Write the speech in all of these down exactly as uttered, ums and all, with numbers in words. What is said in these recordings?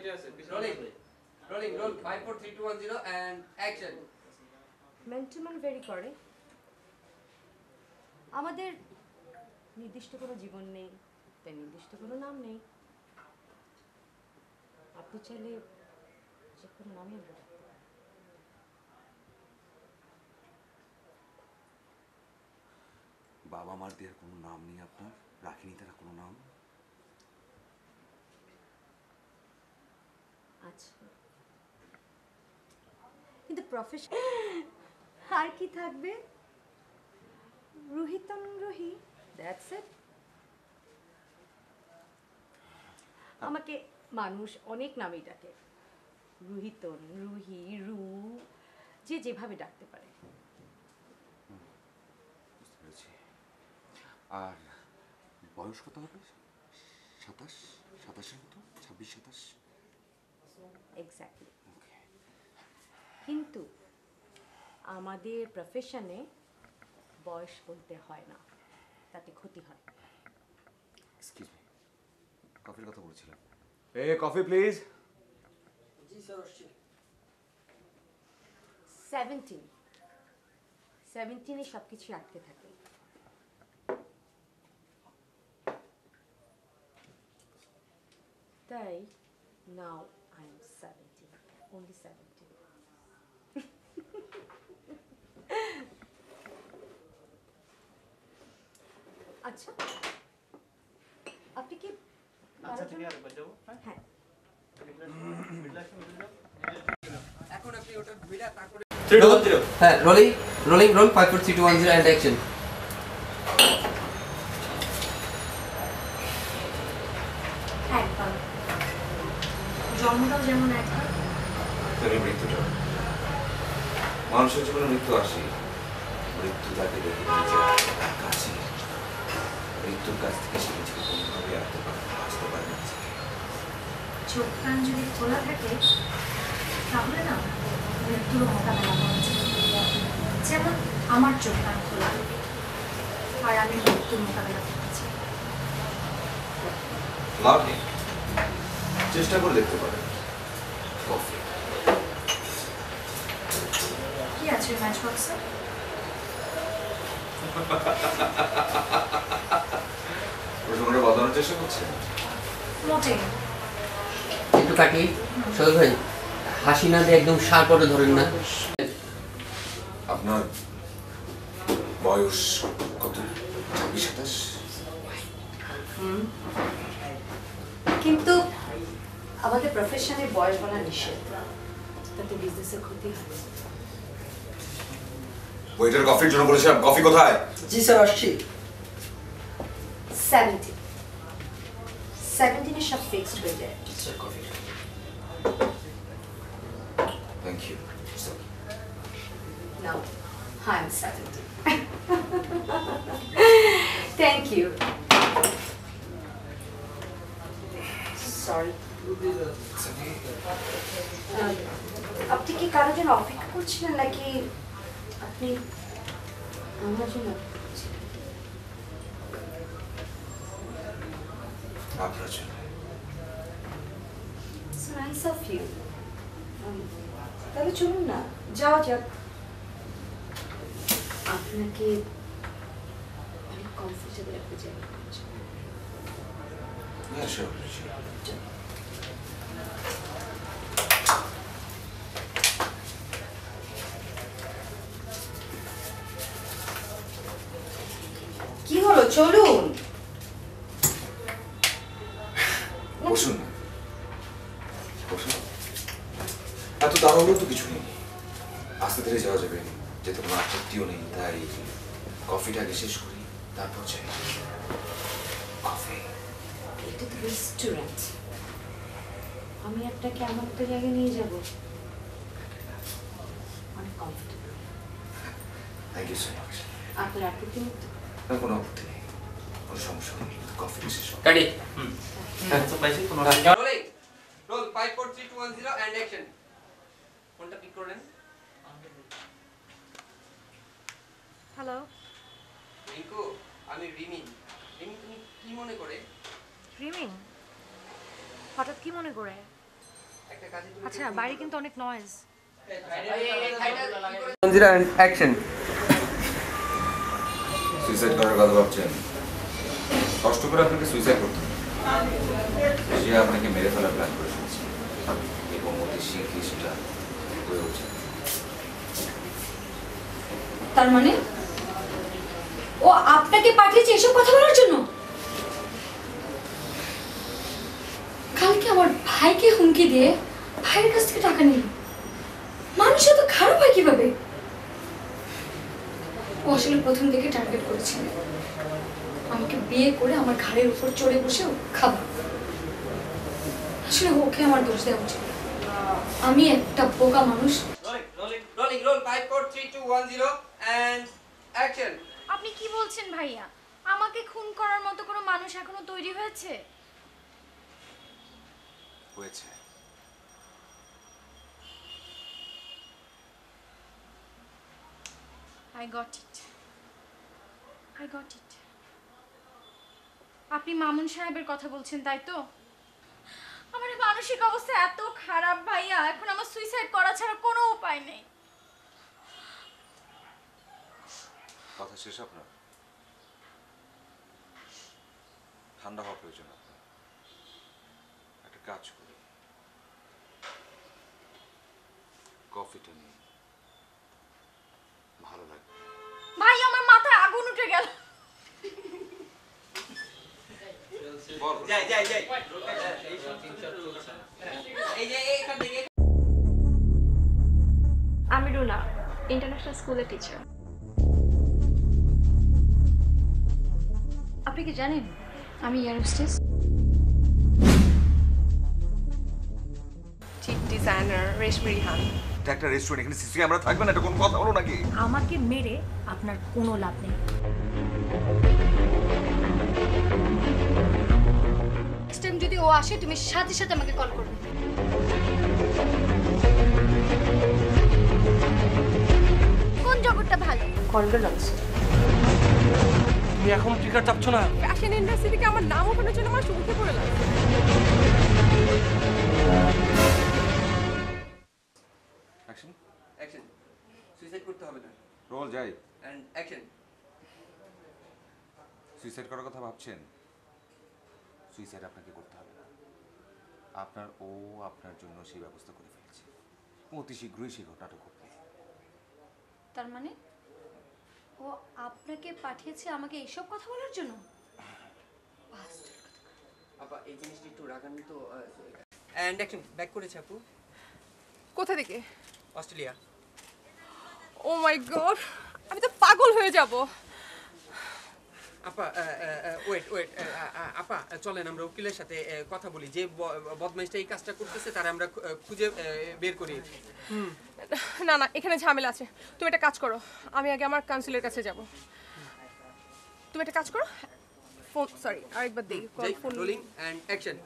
Rolling. Rolling. Roll. five four three two one zero and action. Man to man vary করে। আমাদের নির্দিষ্ট কোনো জীবন নেই, তাই নির্দিষ্ট কোনো নাম নেই। আপনি চাইলে যে কোনো নামই আমরা রাখতে পারি। বাবা মার দেওয়ার কোনো নাম নেই আপনার? রাখিনি তারা কোনো নাম? আচ্ছা, কিন্তু প্রফেশন আর কি থাকবে? রুহিতন রুহি, দ্যাটস ইট। আমাকে মানুষ অনেক নামেই ডাকে, রুহিতন, রুহি, রু, যে যেভাবে ডাকতে পারে। বুঝতে পেরেছি। আর বয়স কত হবে? সাতাশ? সাতাশের মতো? ছাব্বিশ সাতাশ? এক্স্যাক্টলি। কিন্তু আমাদের প্রফেশনে বয়স বলতে হয় না, তাতে ক্ষতি হয়। এক্সকিউজ মি, কফির কথা বলছিলাম। A coffee please. জি স্যার, আসছি। সেভেন্টিন সেভেন্টিনে সব কিছু আটকে থাকে। তাই now I am seventeen, only seventeen. আচ্ছা, আপনি কি আচ্ছা ঠিক আছে, বাজাবো। হ্যাঁ, এখন আপনি ওটা ভিড়া তারপরে থ্রি টু ওয়ান জিরো। হ্যাঁ, rolling rolling roll five four three two one zero and action. একবার জন্মটাও যেমন একবার, তেমনি মৃত্যুটা। মানুষের জীবনে মৃত্যু আসে, মৃত্যু তাকে দেখে নিজের কাছে, মৃত্যুর কাছ থেকে সে নিজেকে কোনোভাবে আনতে পারে, আসতে পারে না। চোখ কান যদি খোলা থাকে তাহলে না মৃত্যুর মোকাবেলা করা যায়। যেমন আমার চোখ কান খোলা, আর আমি মৃত্যুর মোকাবেলা করছি। লাভ নেই, চেষ্টা করে দেখতে পারেন। কফি কি আছে ম্যাচ বক্সে? প্রসঙ্গটা বদলানোর চেষ্টা করছেন? মোটেই না। একটু কাটি সদর ভাই, হাসি না দিয়ে একদম শার্প করে ধরেন না। আপনার বয়স কত? ছাব্বিশ সাতাশ? কিন্তু আমাদের প্রফেশনে বয়স বলা নিষেধ, তাতে বিজনেসের ক্ষতি হয়। ওয়েটার কফির জন্য বলেছিলাম, কফি কোথায়? জি স্যার, আসছি। সেভেন্টিন সেভেন্টিনে সব ফিক্সড হয়ে যায়। Sir coffee. Thank you. Now, I'm seventeen. Thank you. Sorry. আপনি কি কারোর জন্য অপেক্ষা করছিলেন নাকি আপনি আমার জন্য অপেক্ষা করছিলেন? আপনার জন্য। So nice of you. Um, তাহলে চলুন না, যাওয়া যাক। আপনাকে অনেক কমফোর্টেবল একটা জায়গা করছি। হ্যাঁ, sure, sure. কি হলো, চলুন। বসুন না, বসুন। এত তাড়াহুড়ো তো কিছু নেই, আস্তে ধীরে যাওয়া যাবে, যেহেতু কোনো আত্মীয় নেই, তাই কফিটাকে শেষ করি, তারপর চাই। কফি। এটা তো রেস্টুরেন্ট, আমি আপনাকে এমন একটা জায়গায় নিয়ে যাব অনেক comfortable. Thank you so much. আপনার আপত্তি নেই তো? না, কোনো আপত্তি নেই, কোনো সমস্যা নেই, কফি শেষ হোক। কাটি। হ্যাঁ তো পাইছি কোনো rolling roll five four three two one zero and action. কোনটা পিক করলেন? হ্যালো রিঙ্কু, আমি রিমিন। রিমিন, তুমি কি মনে করে? রিমিন, হঠাৎ কি মনে করে? আচ্ছা বাইরে কিন্তু অনেক noise. Zero and action. Suicide করার কথা ভাবছেন? কষ্ট করে আপনাকে সুইসাইড করতে হবে। সে আপনাকে মেরে ফেলার প্ল্যান করে ফেলেছে এবং অতি শীঘ্রই সেটা হয়ে উঠছে। তার মানে ও আপনাকে পাঠিয়েছে এসব কথা বলার জন্য? কালকে আমার ভাইকে হুমকি দিয়ে ভাইয়ের কাছ থেকে টাকা নিল। মানুষ এত খারাপ হয় কিভাবে? ও আসলে প্রথম দিকে টার্গেট করেছিল আমাকে বিয়ে করে আমার ঘাড়ের উপর চড়ে বসে খাবো। আসলে ওকে আমার দোষ দেওয়া উচিত। আমি একটা বোকা মানুষ। Rolling roll five four three two one zero and action. আপনি কি বলছেন ভাইয়া? আমাকে খুন করার মতো কোনো মানুষ এখনো তৈরি হয়েছে? হয়েছে। I got it. I got it. আপনি মামুন সাহেবের কথা বলছেন তাই তো? আমার মানসিক অবস্থা এত খারাপ ভাইয়া, এখন আমার সুইসাইড করা ছাড়া কোনো উপায় নেই। কথা শেষ আপনার? ঠান্ডা হওয়া প্রয়োজন আপনার। একটা কাজ করি, কফিটা নিয়ে ভালো লাগবে। ভাই আমার মাথায় আগুন উঠে গেল। যাই যাই যাই এই যে এখান থেকে আমি রুনা, ইন্টারন্যাশনাল স্কুলের টিচার। আপনি কি জানেন আমি air hostess? Chief designer Reshmi Rihan. এটা একটা রেস্টুরেন্ট, এখানে সিসি ক্যামেরা থাকবে না, এটা কোনো কথা হলো নাকি? আমাকে মেরে আপনার কোনো লাভ নেই। নেক্সট টাইম যদি ও আসে তুমি সাথে সাথে আমাকে কল করবে। কোন জগৎটা ভালো? কনডোলেন্স। তুমি এখনো টিকার চাপছো না? ফ্যাশন ইন্ডাস্ট্রি থেকে আমার নাম ওঠানোর জন্য আমার উঠে পড়ে লাগছে। Action action. সুইসাইড করতে হবে না। রোল যাই। And action. সুইসাইড করার কথা ভাবছেন? সুইসাইড আপনাকে করতে হবে না, আপনার ও আপনার জন্য সেই ব্যবস্থা করে ফেলছে। অতি শীঘ্রই সেই ঘটনাটা ঘটবে। তার মানে ও আপনাকে পাঠিয়েছে আমাকে এইসব কথা বলার জন্য? আপা এই জিনিসটা একটু রাগান তো। And action. ব্যাক করেছে আপু। কোথা থেকে? অস্ট্রেলিয়া। ও মাই গড, আমি তো পাগল হয়ে যাব। আপা ওয়েট ওয়েট আপা চলেন আমরা উকিলের সাথে কথা বলি, যে বদমাইশটা এই কাজটা করতেছে তারা আমরা খুঁজে বের করি। না না, এখানে ঝামেলা আছে। তুমি একটা কাজ করো, আমি আগে আমার কাউন্সিলের কাছে যাব। তুমি একটা কাজ করো, ফোন সরি আরেকবার দেই ফোন। Rolling and action.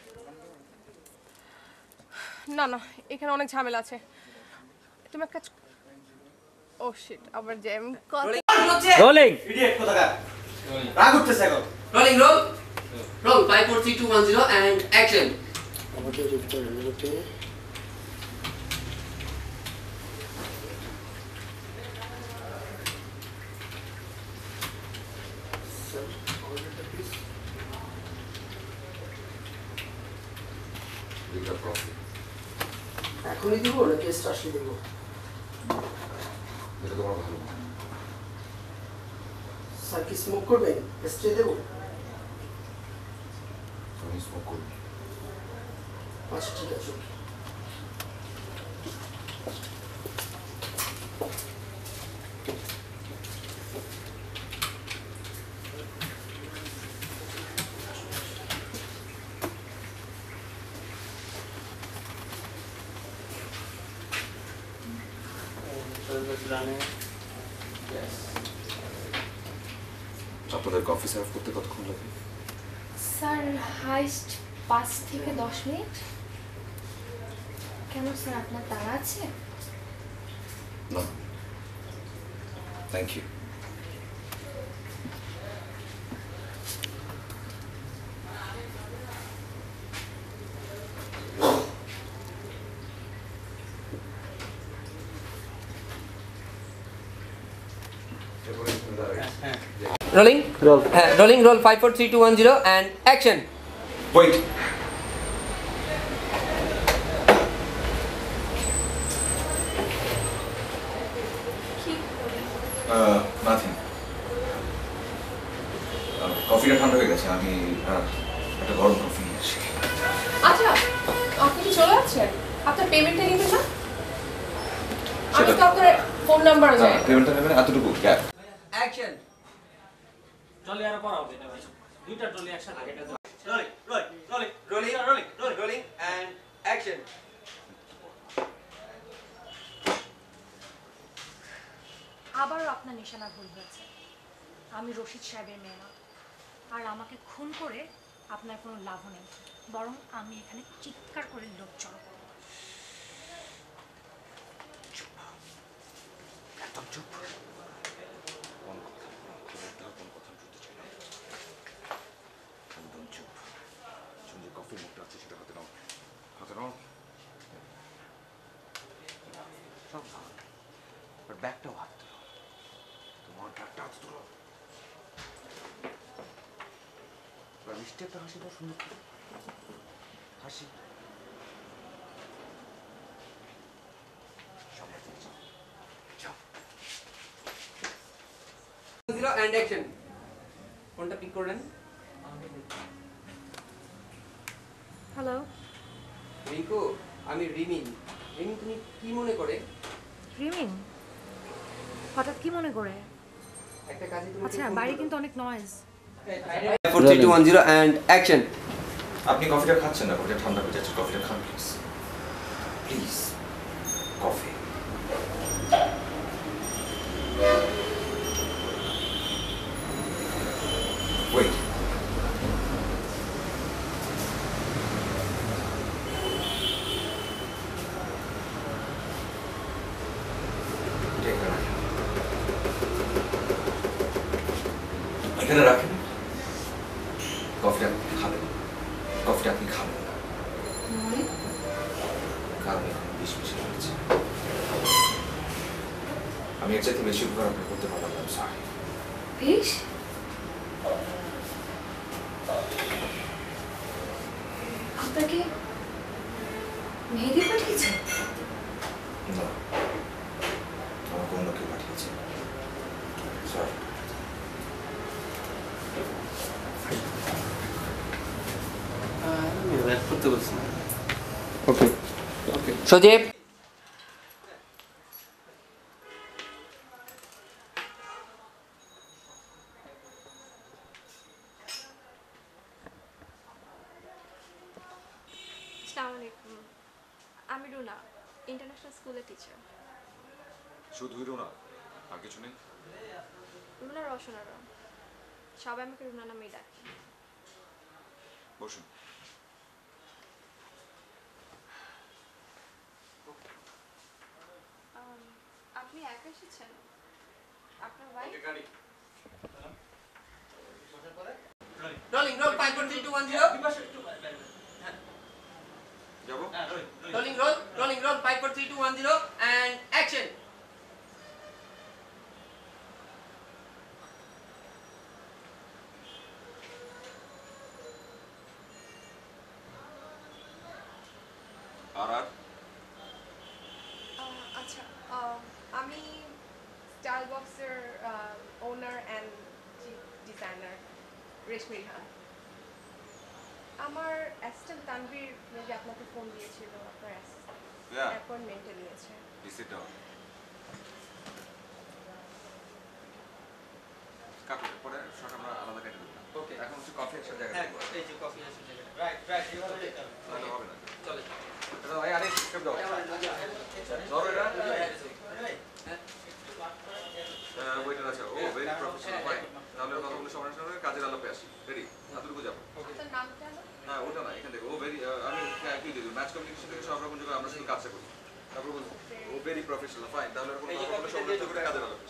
না না, এখানে অনেক ঝামেলা আছে। তুমি একটা কাজ, ও শিট, আবার জ্যাম। রোলিং ইডিয়েট কোথাকার, রাগ উঠতেছে এখন। Rolling roll roll five four three two one zero and action. এখনই দিব না, টেস্ট আসলে দিব। এটা তোমার ভালো না। স্যার কি স্মোক করবেন? স্টে দেবো? আমি স্মোক করি। আচ্ছা ঠিক আছে। আপনাদের কফি সার্ভ করতে কতক্ষণ লাগে? স্যার হাইস্ট পাঁচ থেকে দশ মিনিট। কেন স্যার আপনার তাড়া আছে? না, থ্যাংক ইউ। রোলিং রোল হ্যাঁ rolling roll five four three two one zero and action wait nothing কফিটা ঠান্ডা হয়ে গেছে আমি আহ, একটা গরম কফি নিয়ে আসি আচ্ছা আপনি কি চলে যাচ্ছেন আপনার পেমেন্টটা নিতে চান আমি সেটা- তো আপনার ফোন নাম্বার জানি পেমেন্টটা নেবেন এতটুকু গ্যাপ অ্যাকশন ট্রলি আরো করা হবে এটা ভাই দুইটা ট্রলি একসাথে এটা rolling rolling rolling rolling rolling rolling and action আবারও আপনার নিশানা ভুল হয়েছে আমি রশিদ সাহেবের মেয়ে না আর আমাকে খুন করে আপনার কোনো লাভ নেই বরং আমি এখানে চিৎকার করে লোক জড়ো করবো একদম চুপ কোন কথা একদম কোন কথা শুনতে চাই না একদম চুপ তুমি যে কফির মুখটা আছে সেটা হাতে নাও হাতে নাও সব ভালো বাট ব্যাগটাও হাত ধরো তোমার ব্যাগটা হাত ধরো মিষ্টি একটা হাসি দাও সুন্দর করে। হাসি জিরো অ্যান্ড অ্যাকশন কোনটা পিক করলেন হ্যালো রিঙ্কু আমি রিমিন রিমিন তুমি কি মনে করে রিমিন হঠাৎ কি মনে করে একটা কাজে তুমি আচ্ছা বাড়ি কিন্তু অনেক noise four three two one zero and action আপনি কফিটা খাচ্ছেন না কফিটা ঠান্ডা হয়ে যাচ্ছে কফিটা খান প্লিজ প্লিজ কফি ওয়েট এখানে রাখেন কফিটা খাবেন কফিটা আপনি খাবেন না কারণ এখানে বিষ মিশে রয়েছে আমি এর চাইতে বেশি উপকার আপনি করতে পারলাম না সরি বেশ আপনাকে মেহেদি পাঠিয়েছে না আমাকে অন্য কেউ পাঠিয়েছে সরি করতে বলছি ওকে ওকে সজীব আসসালামু আলাইকুম আমি রুনা ইন্টারন্যাশনাল স্কুলের টিচার শুধু হিরো না আর কিছু নেই রুনা রসনারা সবাই আমাকে রুনা নামেই ডাকে বসুন আম, আপনি একা এসেছেন আপনার wife rolling roll five four three two one zero যাবো rolling roll rolling roll five four three two one zero and action আর আর আহ, আচ্ছা আহ, আমি স্টাইল বক্সের owner and designer Reshmi Rihan আমার অ্যাসিস্ট্যান্ট তানভীর মেবি আপনাকে ফোন দিয়েছিল আপনার Yeah. অ্যাপয়েন্টমেন্টে নিয়েছে ডিসিট দাও কাকু পরে শর্ট আমরা আলাদা কেটে দেব ওকে এখন হচ্ছে কফি একসাথে জায়গা হ্যাঁ দেবো এই যে কফি আছে জায়গাটা রাইট রাইট এইভাবে যেতে হবে তাহলে হবে না চলে এটা ভাই আরে স্টেপ দাও ধরো এটা ওয়েটার আছে ও ভেরি প্রফেশনাল ফাইন তাহলে কথা বলে সবার সামনে কাজের আলাপে আসি রেডি আদুরকু যাবো আপনার নামটা হলো না ওটা না এখান থেকে ও ভেরি আমি কি দিই ম্যাচ কমিউনিকেশন থেকে সব রকম জায়গায় আমরা শুধু কাজটা করি তারপর বলবো ও ভেরি প্রফেশনাল ফাইন তাহলে কোনো কথা বলে সবার সামনে কাজের আলাপে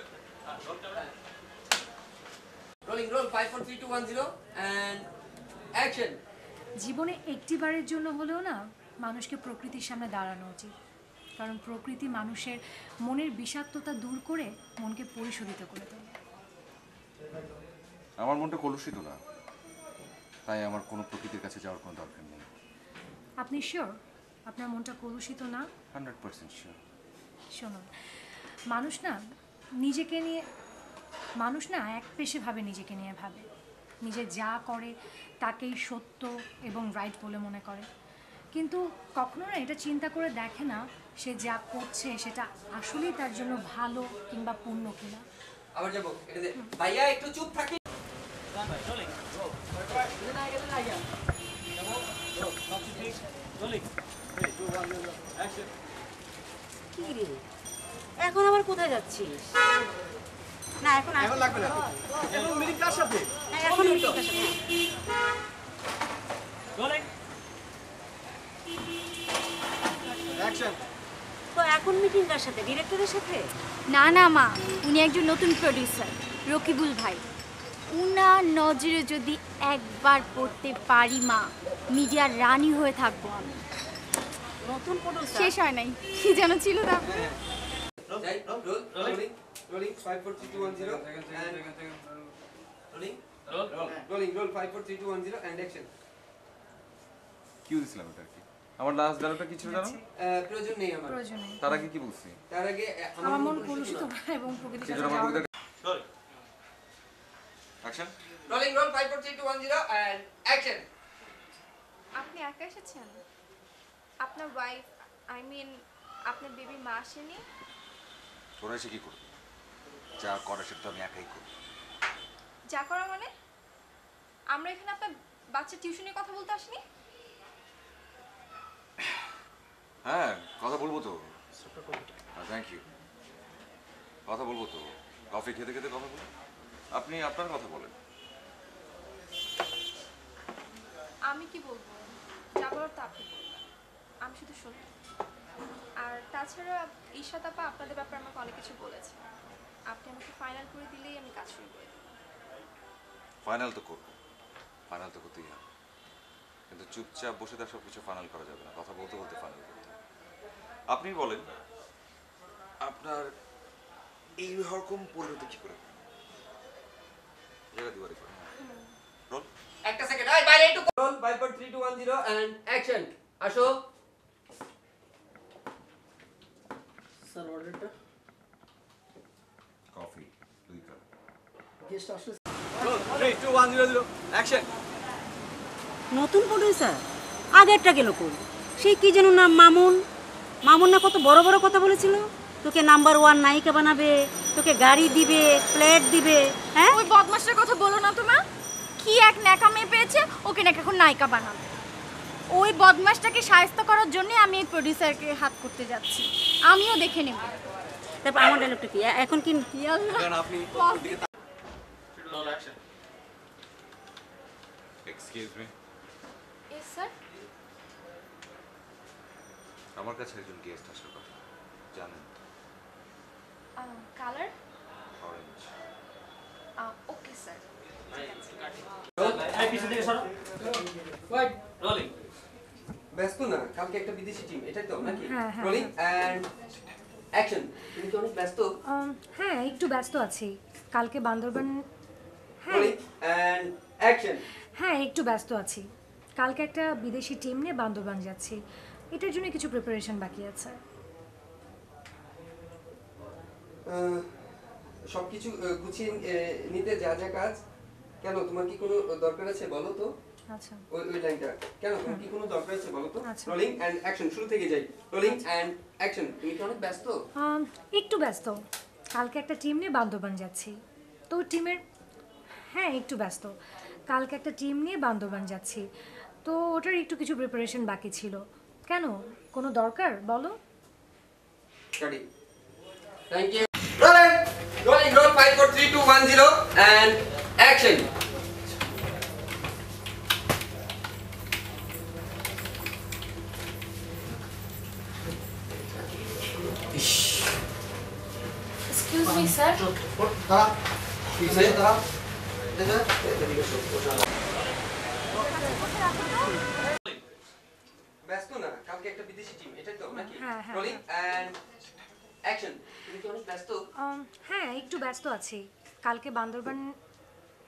rolling roll five four three two one zero and action জীবনে একটিবারের জন্য হলেও না মানুষকে প্রকৃতির সামনে দাঁড়ানো উচিত কারণ প্রকৃতি মানুষের মনের বিষাক্ততা দূর করে মনকে পরিশোধিত করে তোলে আমার মনটা কলুষিত না, তাই আমার কোনো প্রকৃতির কাছে যাওয়ার কোনো দরকার নেই। আপনি শিওর আপনার মনটা কলুষিত না? Hundred percent sure. শুনুন, মানুষ না নিজেকে নিয়ে মানুষ না এক পেশে ভাবে, নিজেকে নিয়ে ভাবে, নিজে যা করে তাকেই সত্য এবং রাইট বলে মনে করে, কিন্তু কখনো না এটা চিন্তা করে দেখে না সে যা করছে সেটা আসলেই তার জন্য ভালো কিংবা পূর্ণ কিনা। আবার যাবো এটা দে। ভাইয়া একটু চুপ থাকি। ভাই চলে এখন আবার কোথায় যাচ্ছিস? না এখন এখন লাগবে না। এখন মিটিং কার সাথে? এখন মিটিং কার সাথে? চলে অ্যাকশন। তো এখন মিটিং কার সাথে? ডিরেক্টরের সাথে? না না মা, উনি একজন নতুন প্রডিউসার, রকিবুল ভাই। উনার নজরে যদি একবার পড়তে পারি মা, মিডিয়ার রানী হয়ে থাকবো আমি। নতুন প্রডিউসার? শেষ হয় নাই, কি যেন ছিল না। যাই roll rolling rolling five four three two one zero and rolling roll rolling roll five four three two one zero and action. কি দিছিলাম এটা কি? আমার লাস্ট ডায়লগটা কি ছিল জানো? প্রয়োজন নেই আমার। প্রয়োজন নেই। তার আগে কি বলছি? তার আগে আমার মন কলুষিত না এবং প্রকৃতির সেই কাছে জন্য আমার যাওয়ার- কবিতা roll action. Rolling roll five four three two one zero and action. আপনি একা এসেছেন? আপনার ওয়াইফ, আই মিন আপনার বেবি মা আসেনি? তোরা এসে কি করবি? যা করে সেটা তো আমি একাই করি। যা করা মানে? আমরা এখানে আপনার বাচ্চা টিউশনের কথা বলতে আসিনি। হ্যাঁ কথা বলবো তো। Thank you. কথা বলবো তো, কফি খেতে খেতে কথা বলবো। আপনি আপনার কথা বলেন। আমি কি বলবো? যা বলার তো আপনি বলবেন, আমি শুধু শুনি। আর তাছাড়া ঈশাত আপা আপনাদের ব্যাপারে আমাকে অনেক কিছু বলেছে। আপনি আমাকে ফাইনাল করে দিলেই আমি কাজ শুরু করে দেব। ফাইনাল তো করবো, ফাইনাল তো করতেই হবে, কিন্তু চুপচাপ বসে তার সব কিছু ফাইনাল করা যাবে না, কথা বলতে বলতে ফাইনাল করতে হবে। আপনি বলেন আপনার এই রকম পরিণতি কি করে জায়গা দিবারে করে রোল। একটা সেকেন্ড, এই বাইরে একটু roll five four three two one zero and action. আসো। স্যার অর্ডারটা কফি দুই কাপ। গেস্ট আসলে roll three two one zero zero action. নতুন প্রডিউসার? আগেরটা গেল কই? সেই কি যেন নাম, মামুন। মামুন না কত বড় বড় কথা বলেছিল, তোকে নাম্বার ওয়ান নায়িকা বানাবে, তোকে গাড়ি দিবে, প্লেট দিবে। হ্যাঁ, ওই বদমাসটার কথা বলো না তো মা। কি এক ন্যাকা মেয়ে পেয়েছে, ওকে নাকি এখন নায়িকা বানাবে। ওই বদমাসটাকে শায়েস্তা করার জন্য আমি এই প্রডিউসারকে হাত করতে যাচ্ছি। আমিও দেখে নেব। তারপর আমার ডায়লগটা কি এখন? কি কারণ আপনি roll action. Excuse me, yes sir. আমার কাছে একজন গেস্ট আসার কথা, জানেন? কালার? অরেঞ্জ। Okay sir. এই পিছন থেকে সরো। ওয়াইট রোলিং ব্যস্ত না, কালকে একটা বিদেশি টিম, এটাই তো নাকি? হ্যাঁ, হ্যাঁ, রোলিং এন্ড অ্যাকশন। তুমি কি অনেক ব্যস্ত? আম, হ্যাঁ একটু ব্যস্ত আছি, কালকে বান্দরবান। হ্যাঁ রোলিং এন্ড অ্যাকশন। হ্যাঁ একটু ব্যস্ত আছি, কালকে একটা বিদেশি টিম নিয়ে বান্দরবান যাচ্ছি, এটার জন্য কিছু প্রিপারেশন বাকি আছে। সবকিছু আহ, গুছিয়ে আহ, নিতে যা যা কাজ। কেন তোমার কি কোনো দরকার আছে বলো তো? আচ্ছা ওই ওই লাইনটা কেন, তোমার কি কোনো দরকার আছে বলো তো? আচ্ছা। রোলিং এন্ড অ্যাকশন, শুরু থেকে যাই। Rolling and action. তুমি কি অনেক ব্যস্ত? আম, একটু ব্যস্ত, কালকে একটা টিম নিয়ে বান্দরবান যাচ্ছি, তো টিমের। হ্যাঁ একটু ব্যস্ত, কালকে একটা টিম নিয়ে বান্দরবান যাচ্ছি, তো ওটার একটু কিছু প্রিপারেশন বাকি ছিল। কেন, কোনো দরকার বলো? Ready. Thank you. Rolling. Rolling. Roll five, four, three, two, one, zero, and action. Excuse me sir. দাঁড়া কি হয়েছে? দাঁড়া দেখা ব্যস্ত না, কালকে একটা বিদেশি টিম, এটাই তো নাকি? হ্যাঁ, হ্যাঁ, রোলিং এন্ড অ্যাকশন। তুমি কি অনেক ব্যস্ত? আম, হ্যাঁ একটু ব্যস্ত আছি, কালকে বান্দরবান।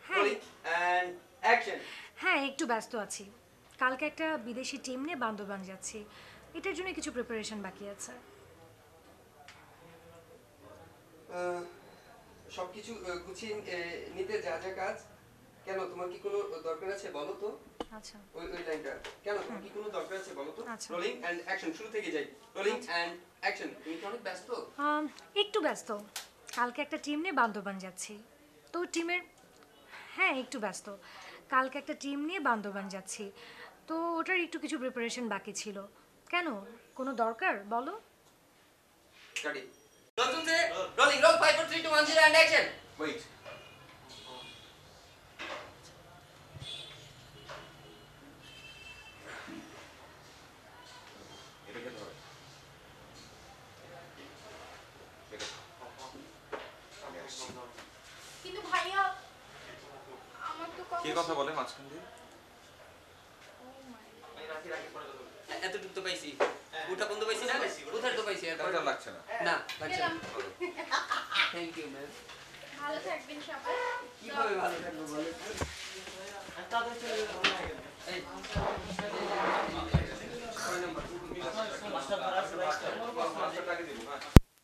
হ্যাঁ অ্যান্ড অ্যাকশন। হ্যাঁ একটু ব্যস্ত আছি, কালকে একটা বিদেশি টিম নিয়ে বান্দরবান যাচ্ছি, এটার জন্য কিছু প্রিপারেশন বাকি আছে। সব কিছু গুছিয়ে নিতে যা যা কাজ। কেন তোমার কি কোনো দরকার আছে বলো তো? আচ্ছা ওই ওই লাইনটা কেন তোমার কি কোনো দরকার আছে বলো তো? আচ্ছা। রোলিং অ্যান্ড অ্যাকশন, শুরু থেকে যাই। Rolling and action. তুমি কি অনেক ব্যস্ত? আম, একটু ব্যস্ত, কালকে একটা টিম নিয়ে বান্দরবান যাচ্ছি, তো টিমের হ্যাঁ একটু ব্যস্ত, কালকে একটা টিম নিয়ে বান্দরবান যাচ্ছি, তো ওটার একটু কিছু প্রিপারেশন বাকি ছিল। কেন কোনো দরকার বলো? স্টাডি। রোল চলছে। Rolling, roll five four three two one zero and action. Wait, এটা খেতে হবে। এটা আমি আসছি। কিন্তু ভাইয়া আমার তো কে কথা বলে মাঝখান দিয়ে? এতটুকু তো পাইছি, উঠা বন্ধ পাইছি না, উঠার তো পাইছি, এরপর এটা লাগছে না। না লাগছে না। গেলাম। Thank you ma'am. ভালো থাকবেন সবাই। কিভাবে ভালো থাকবো বলে? এই, ছয় নাম্বার। মাস্টারটাকে দিব, হ্যাঁ।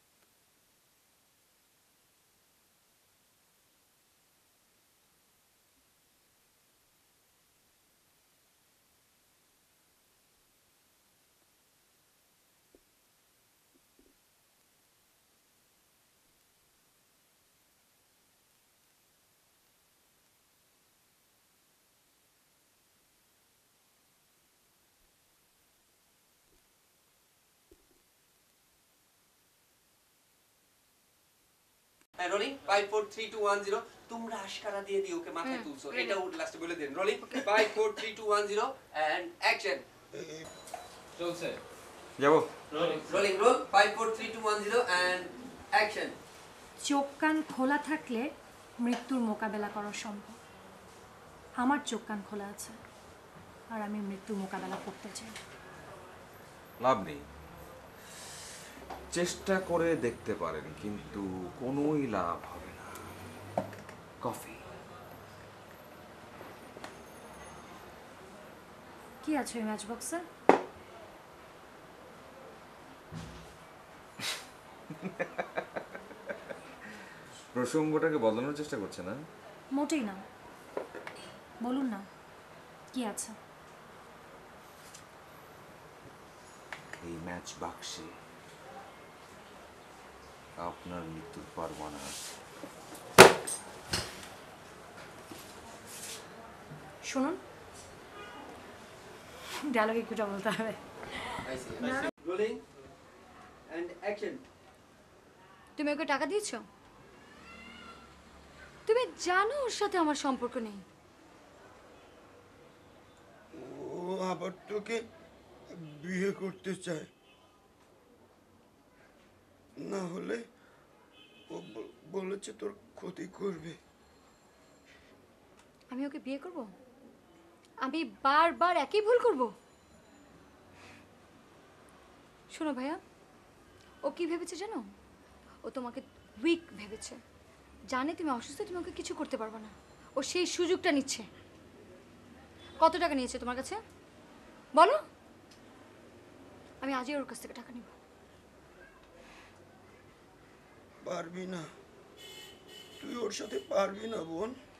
Rolling five four three two one zero. তোমরা আশকারা দিয়ে দিয়ে ওকে মাথায় তুলছো, এটা লাস্টে বলে দিন। Rolling five four three two one zero and action. চলছে। যাবো। Rolling, roll five four three two one zero and action. চোখ কান খোলা থাকলে মৃত্যুর মোকাবেলা করা সম্ভব। আমার চোখ কান খোলা আছে আর আমি মৃত্যুর মোকাবেলা করতে চাই। লাভ নেই, চেষ্টা করে দেখতে পারেন কিন্তু কোনোই লাভ হবে না। কফি। কি আছে ওই ম্যাচ বক্সে? প্রসঙ্গটাকে বদলানোর চেষ্টা করছে না? মোটেই না, বলুন না কি আছে? এই ম্যাচ বাক্সে আপনার মৃত্যুর পরোয়ানা আছে। শুনুন, ডায়লগ একটু বলতে হবে। Rolling and action. তুমি ওকে টাকা দিয়েছো? তুমি জানো ওর সাথে আমার সম্পর্ক নেই। ও আবার তোকে বিয়ে করতে চায়, না হলে ও ব- বলেছে তোর ক্ষতি করবে। আমি ওকে বিয়ে করব? আমি বারবার একই ভুল করব? শোনো ভাইয়া, ও কি ভেবেছে জানো? ও তোমাকে উইক ভেবেছে, জানে তুমি অসুস্থ, তুমি ওকে কিছু করতে পারবে না। ও সেই সুযোগটা নিচ্ছে। কত টাকা নিয়েছে তোমার কাছে বলো? আমি আজই ওর কাছ থেকে টাকা নিব। পারবি না, তুই ওর সাথে পারবি না বোন।